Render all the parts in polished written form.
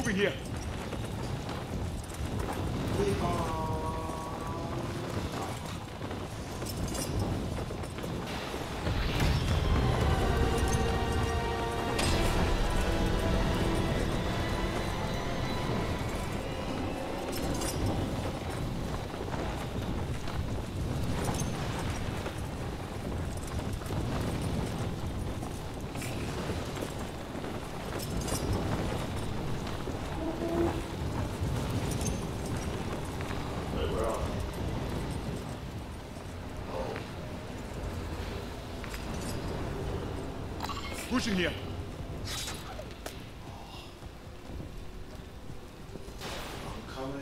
Moving here. Pushing here. I'm coming.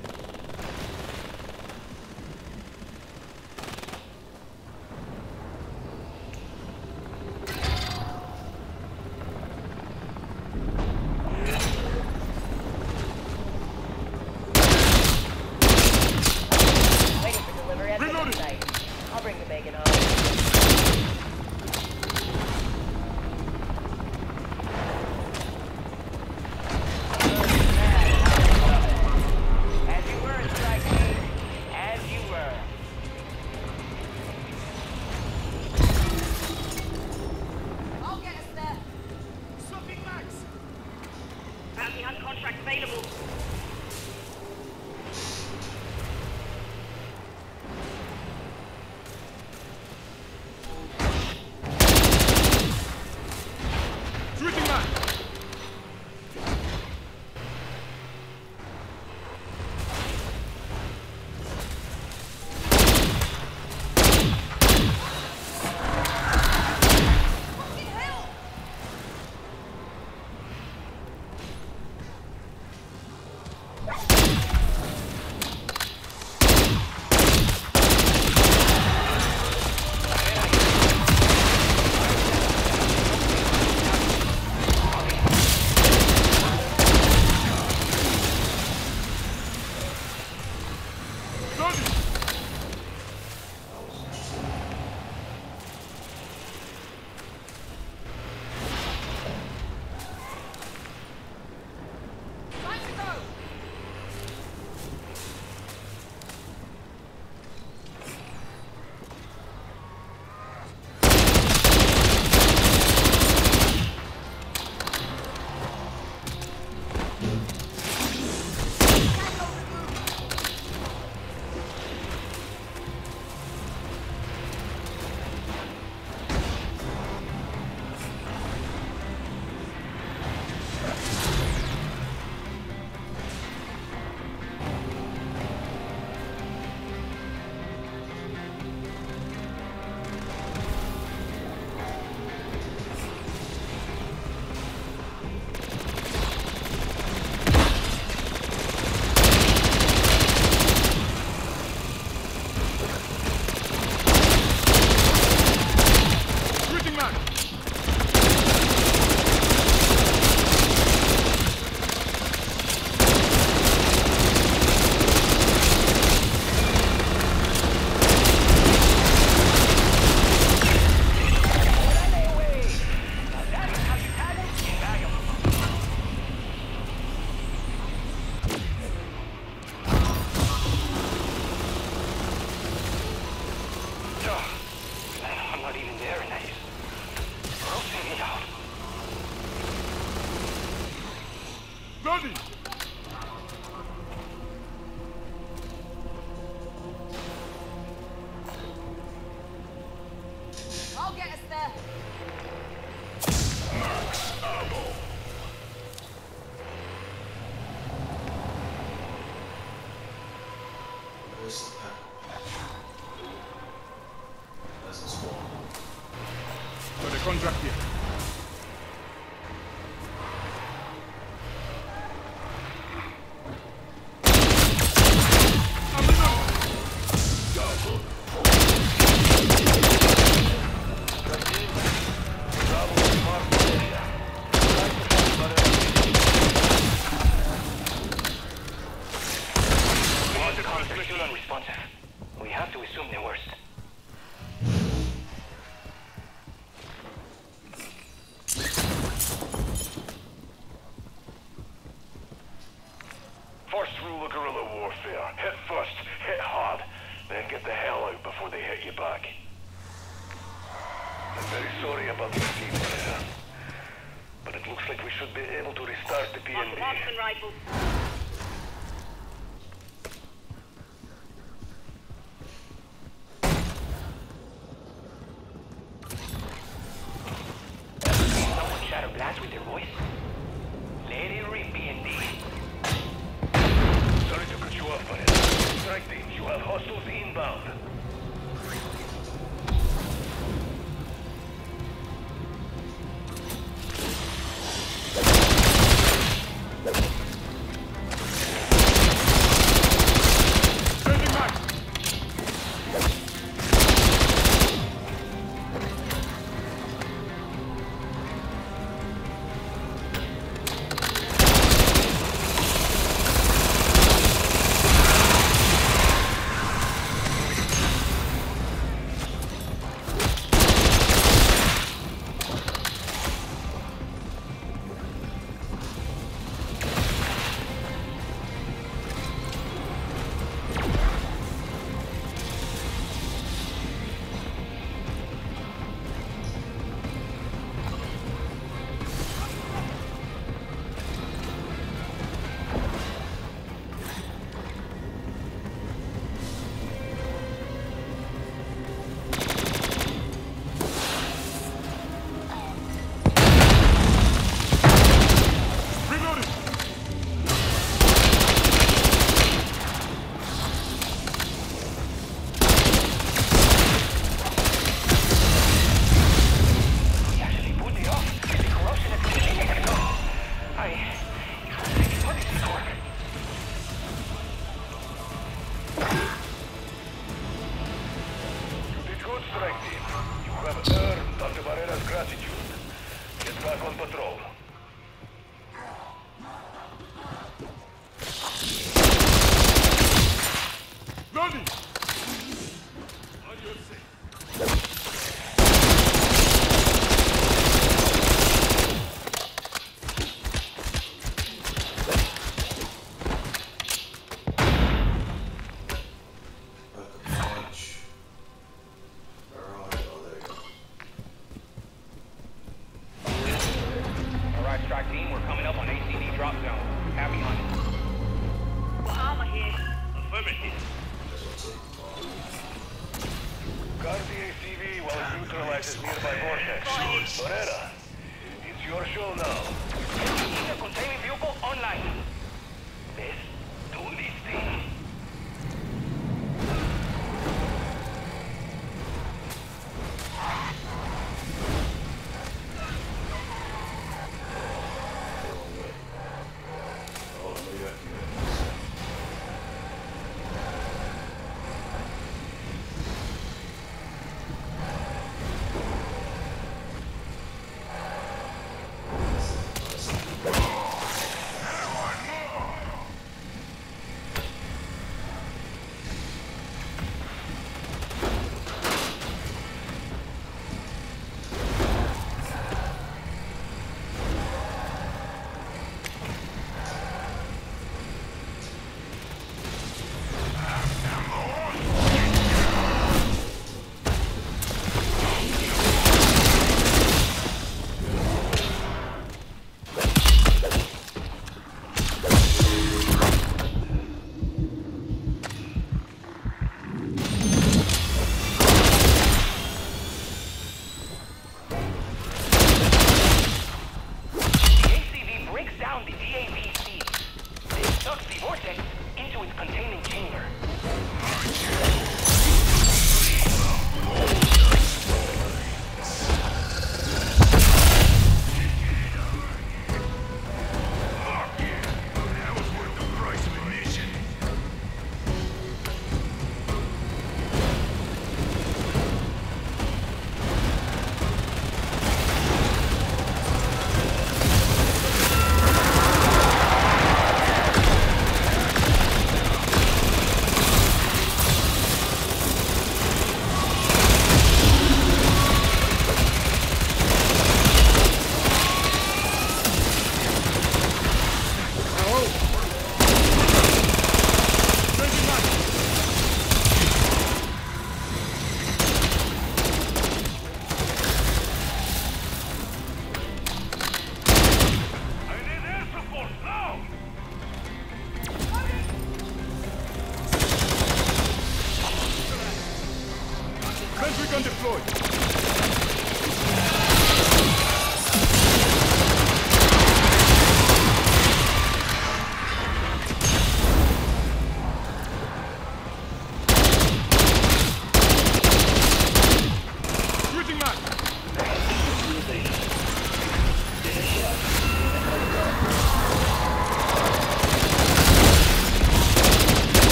Waiting for delivery at the site. I'll bring the bacon home. Contract available. Switching back. Bloody! I'll get us there. Where's the pack? There's the squad. Got a contract here. Unresponsive. We have to assume the worst. I'm very sorry about the team there. But it looks like we should be able to restart the PMD. Rifle. Someone shatter blast with their voice? Let it rip, PMD. Sorry to cut you off, but strike teams, you have hostiles inbound. Changing mag! Reloading! He actually pulled it off. The corruption is continuing to go. How did this work? You did good, strike team. You have earned Dr. Barrera's gratitude. Get back on patrol. Loading! Back a punch. Where are they? Oh, there you go. Alright, strike team, we're coming up on ACD drop zone. Happy hunting. Got armor here. Affirmative. Guess what's it? Guard the ACV while it neutralizes nearby vortex. Barrera, it's your show now. Keep the containing vehicle online. Let's do this thing. Oh, maybe I can get this.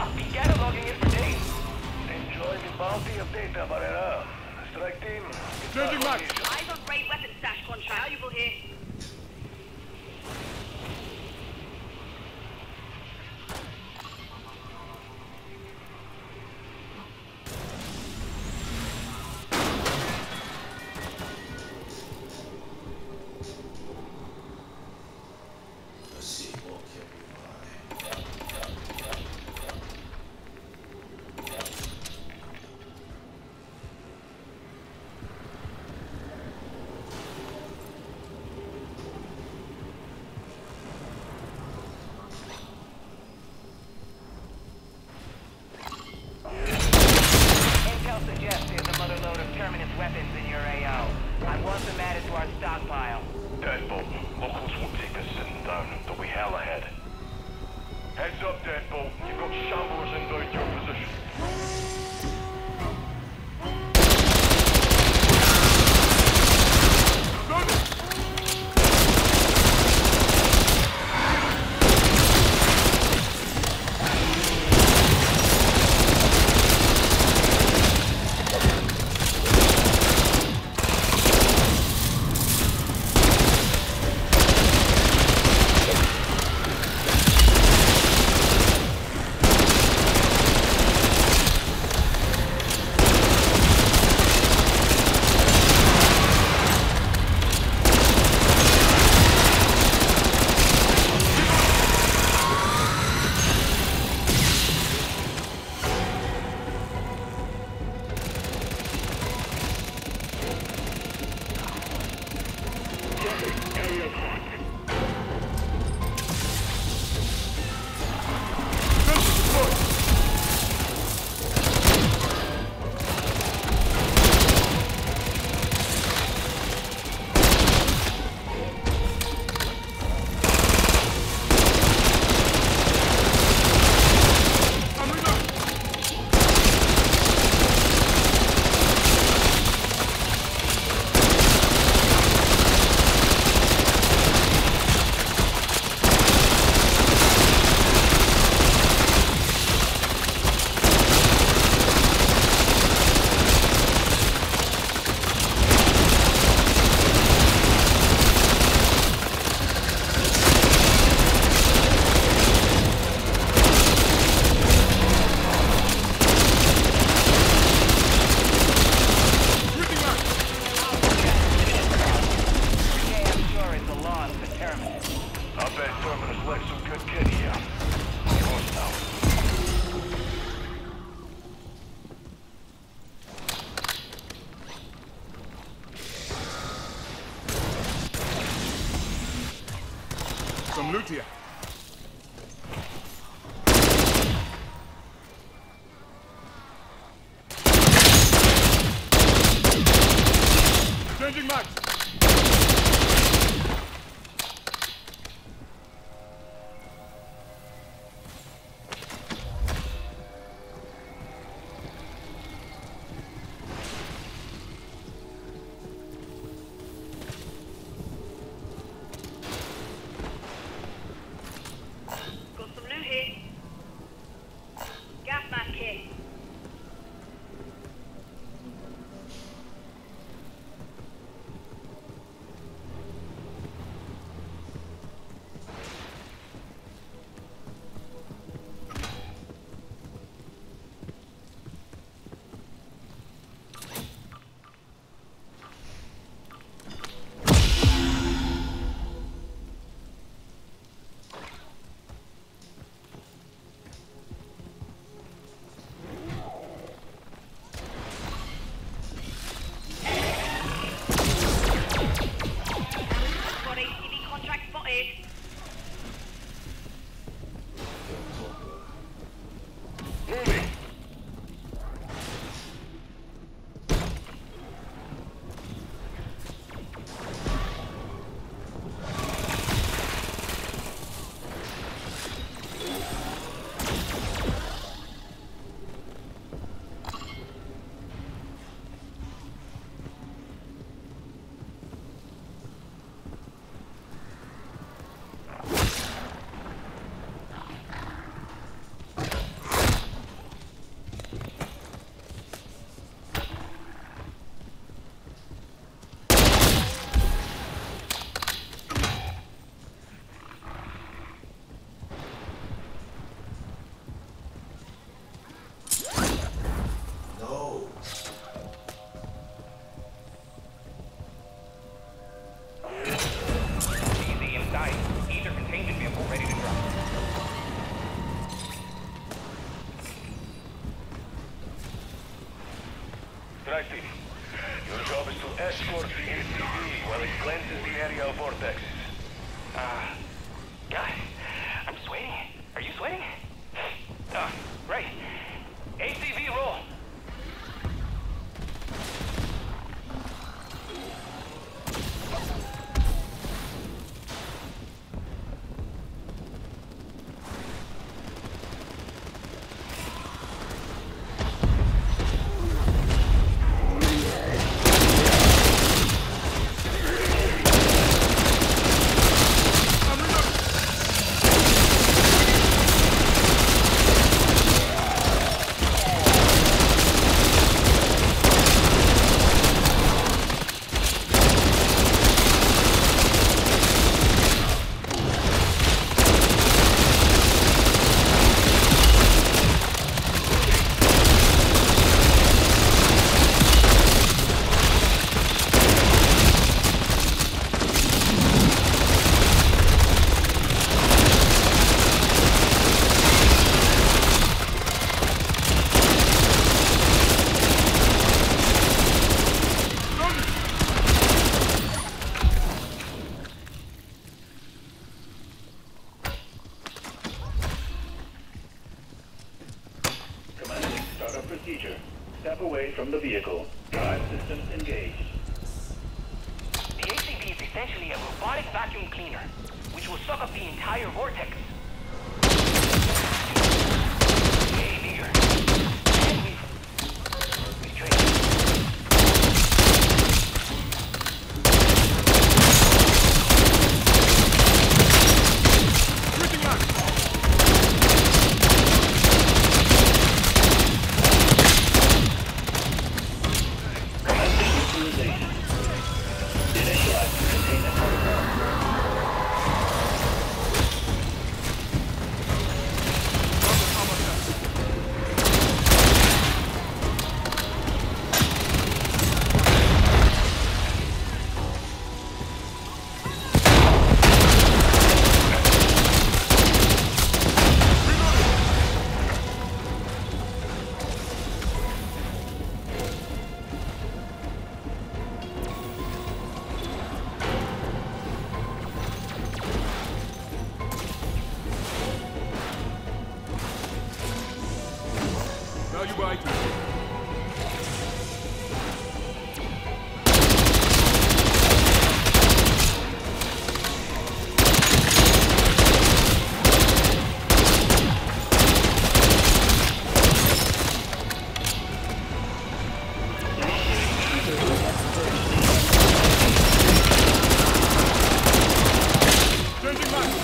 I'll be cataloging it for days. Enjoy the bounty of data, Barrera. Strike team. Changing mag. Eyes on raid weapon stash contract. Valuable here. Let's see what can we buy. Intel suggests there's a mother load of terminus weapons in your AO. I want them added to our stockpile. Deadbolt. Locals won't take this sitting down. They'll be hell ahead. Heads up, Deadbolt. You've got shamblers inbound your position. Some loot here. Changing mags. Right, Steve. Your job is to escort the ATV while it cleanses the area of vortexes. Guys, I'm sweating. Are you sweating? Right. ATV roll. Procedure. Step away from the vehicle. Drive systems engaged. The ATV is essentially a robotic vacuum cleaner, which will suck up the entire vortex. Hey, leader. And we train. Switching back. Now you bite. Changing back.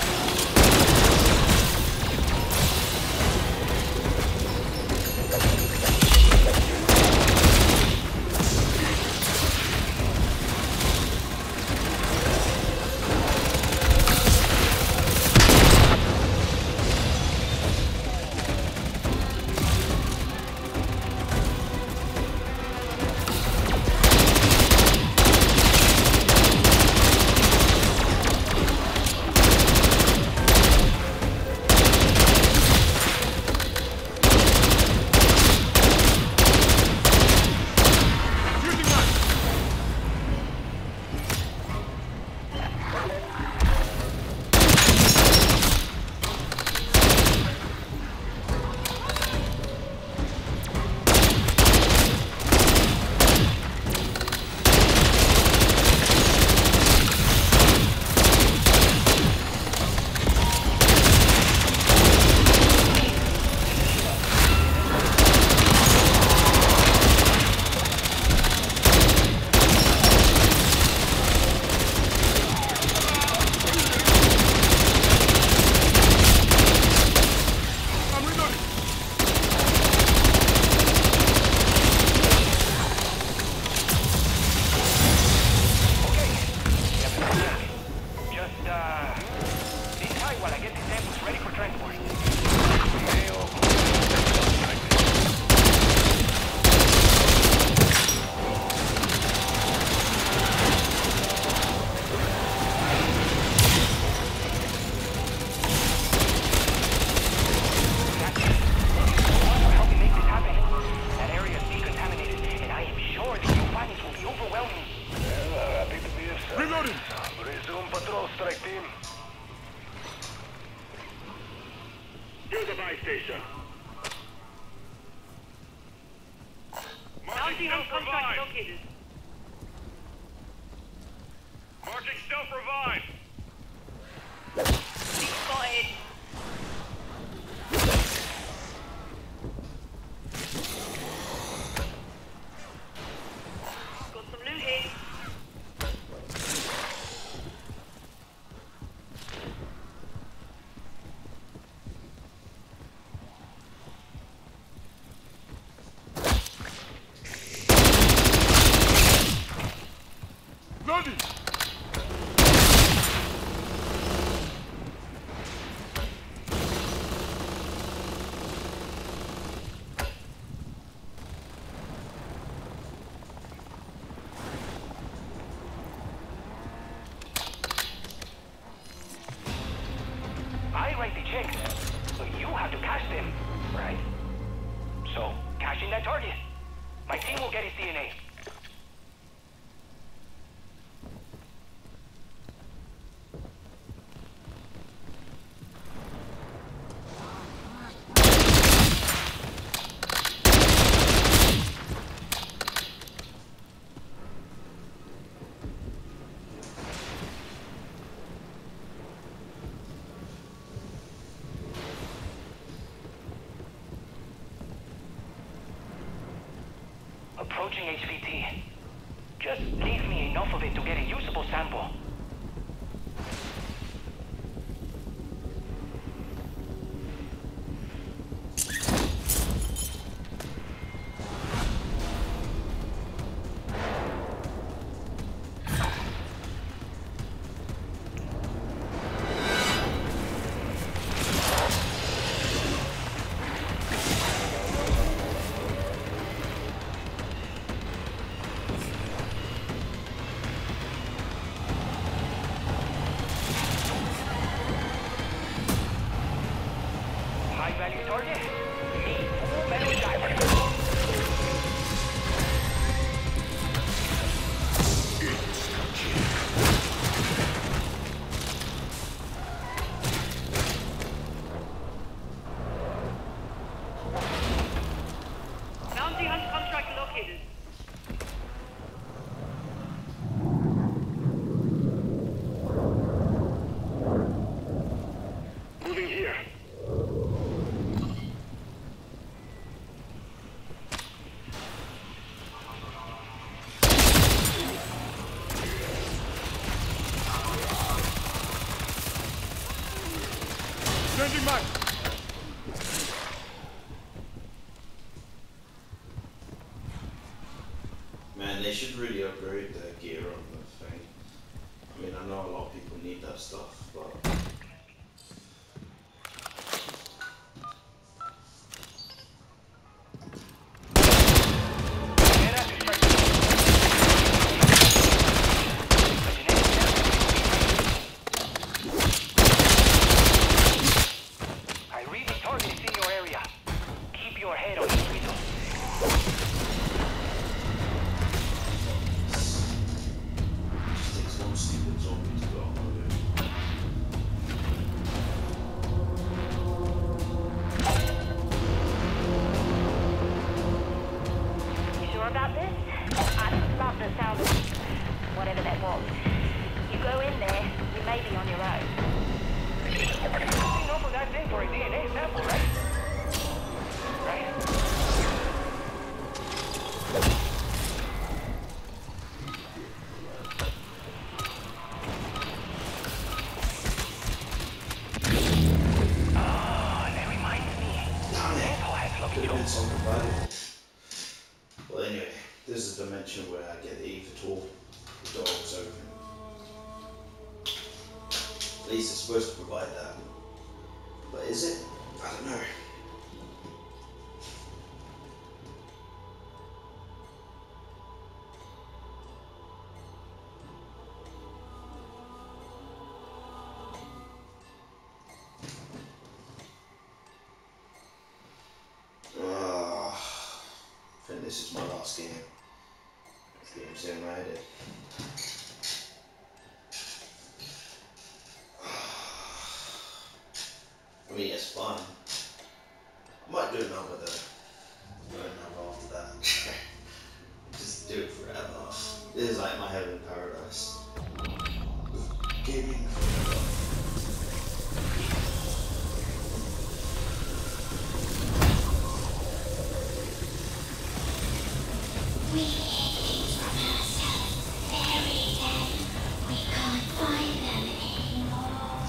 Anti-hunt contract located. Marking self-revive. Being spotted. Got some loot here. Loading! I write the checks, but you have to cash them, right? So, cash in that target. My team will get his DNA. Approaching HVT. Just leave me enough of it to get a usable sample. High-value target. Me, full metal diver. Bounty hunt contract located. Moving here. Changing mag! Man, they should really upgrade the gear on the thing. I mean, I know a lot of people need that stuff, but... I read the target is in your area. Keep your head on the wheel. Just takes one stupid zombie to go on with it. You sure about this? I didn't love the sound of whatever that was. You go in there, you may be on your own. Enough of that thing for a DNA sample, right? Right? Ah, that reminds me. Asshole has lovely Could have been jokes. something valuable. Well, anyway, this is a dimension where I get the Eve tool. The door was open. At least it's supposed to provide that. But is it? I don't know. I think this is my last game. This game's in my head. I mean, it's fun. I might do another though. Another after that. This is like my heaven paradise. Gaming. We hear things from ourselves every day. We can't find them anymore.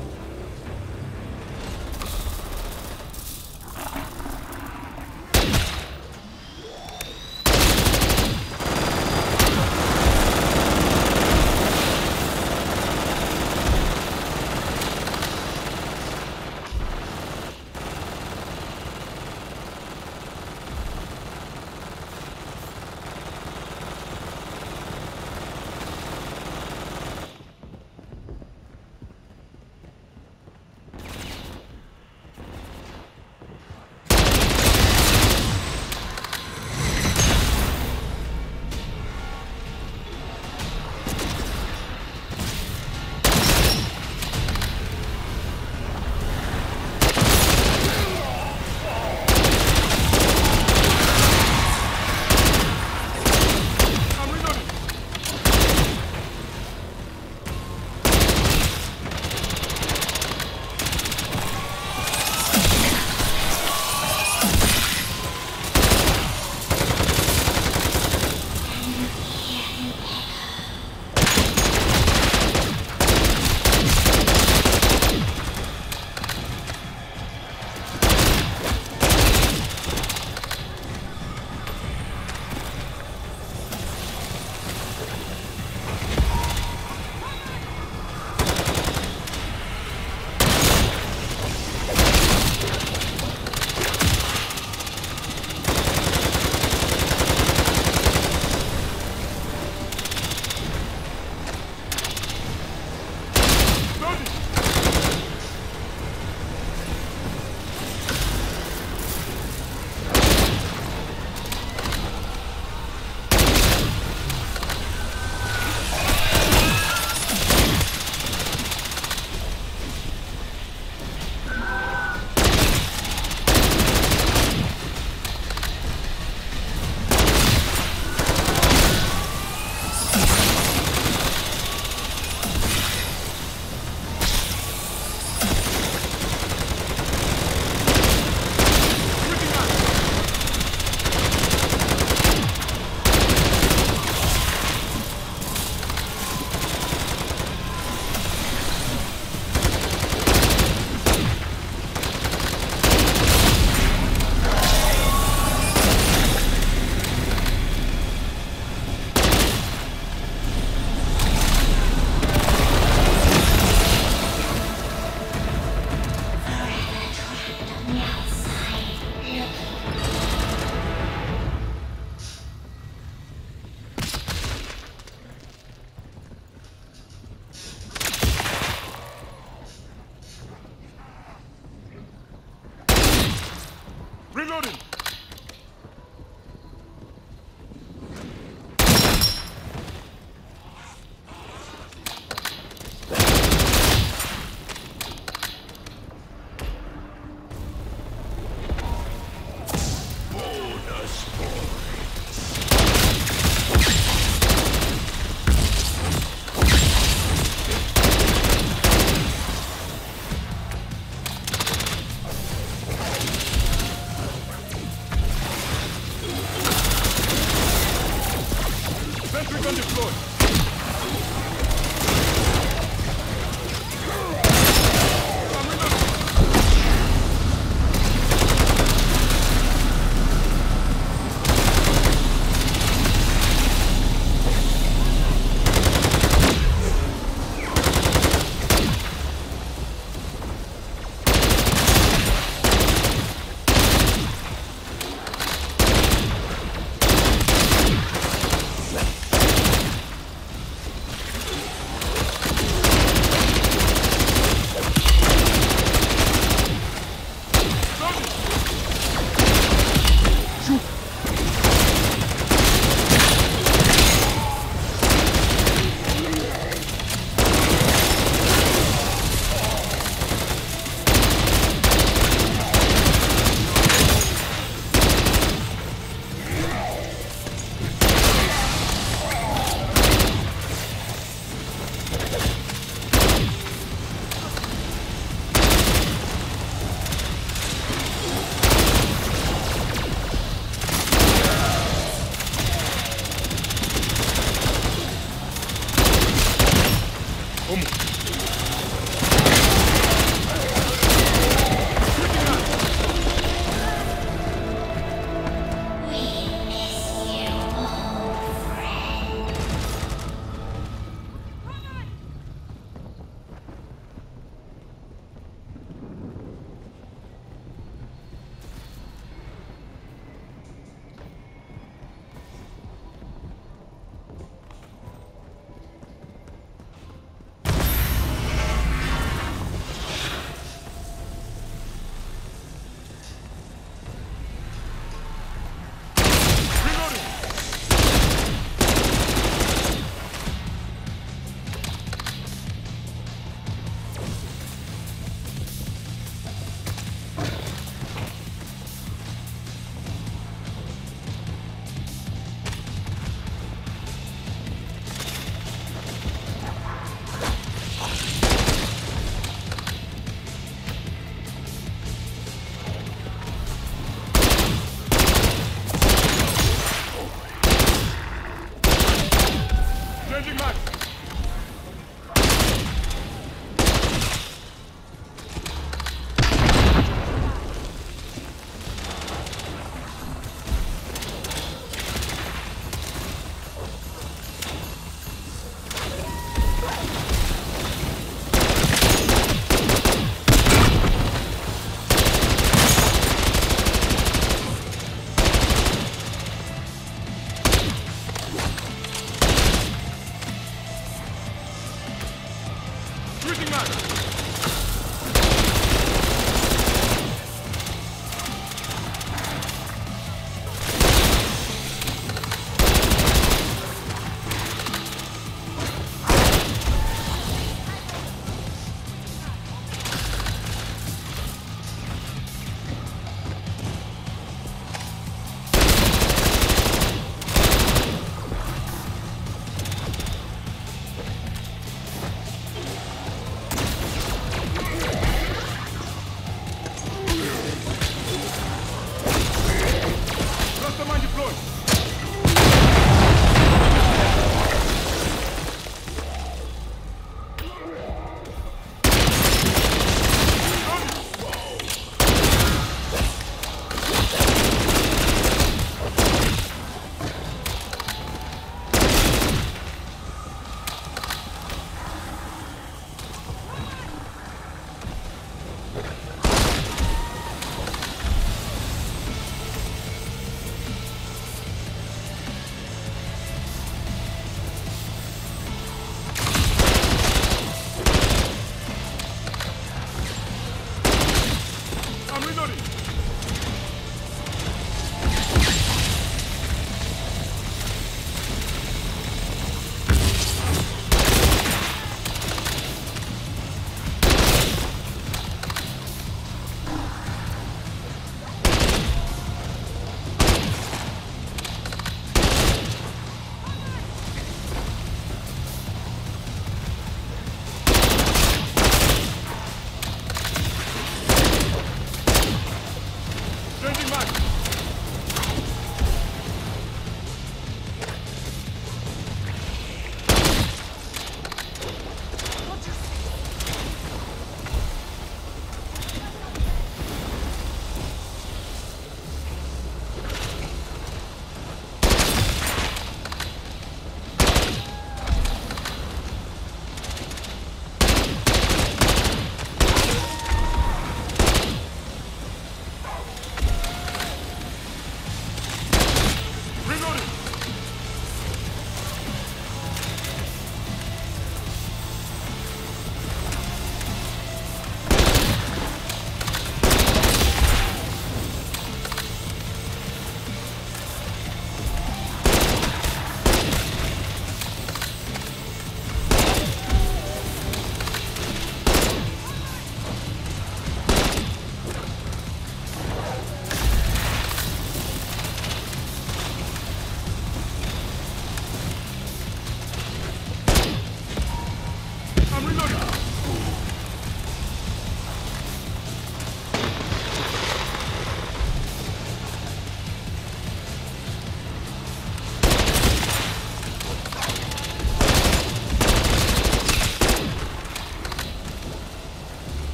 Reloading! Sentry gun deployed!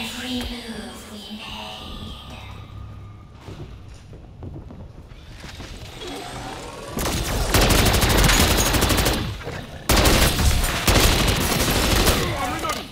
every move we made. I'm reloading.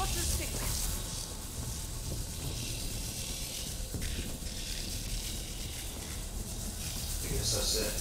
What's the stick? I guess that's it.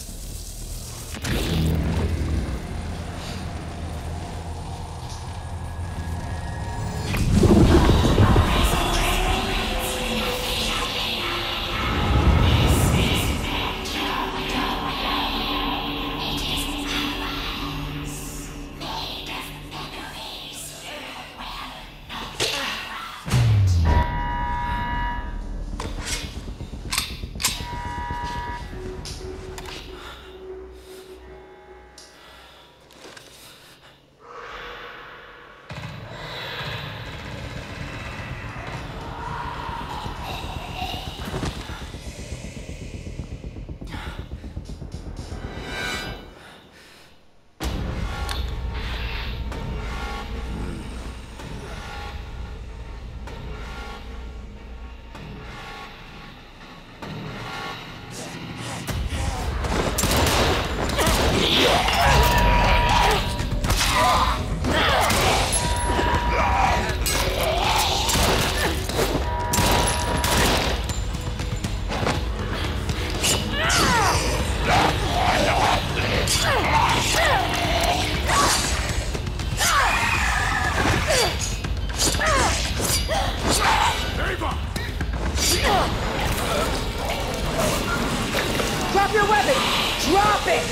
Drop your weapon! Drop it!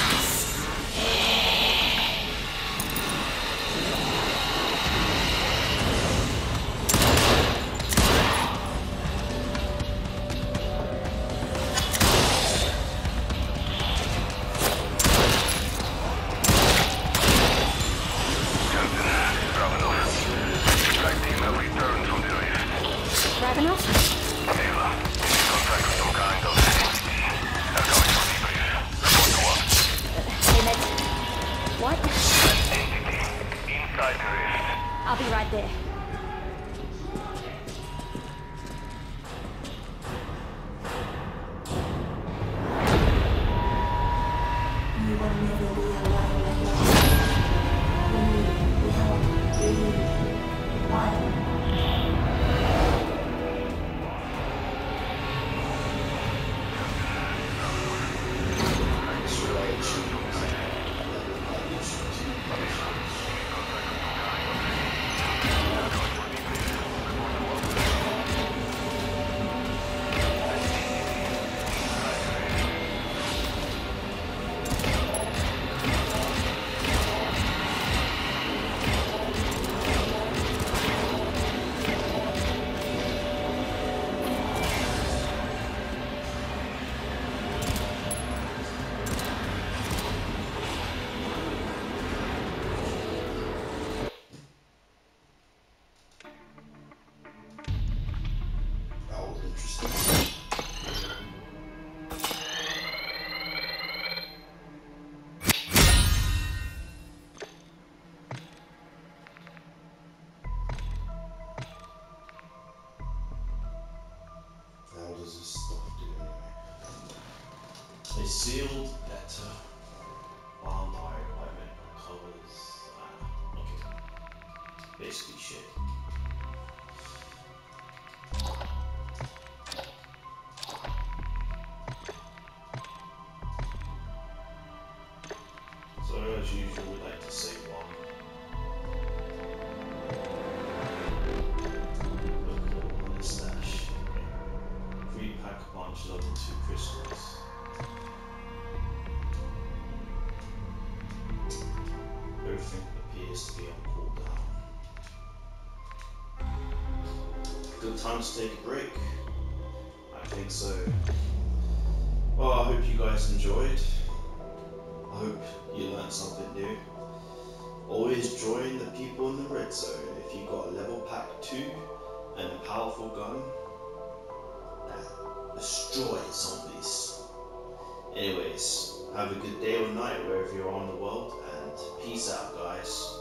I'll be right there. You will never be alone again. We will be one. A sealed letter, bound by equipment covers. Okay. Basically shit. So as usual, we like to say one. Look on the stash. 3-pack punch level 2 crystals. Everything appears to be on cooldown. Good time to take a break. I think so. Well, I hope you guys enjoyed. I hope you learned something new. Always join the people in the red zone if you got a level pack 2 and a powerful gun that destroys zombies. Anyways, have a good day or night wherever you are in the world, and peace out, guys.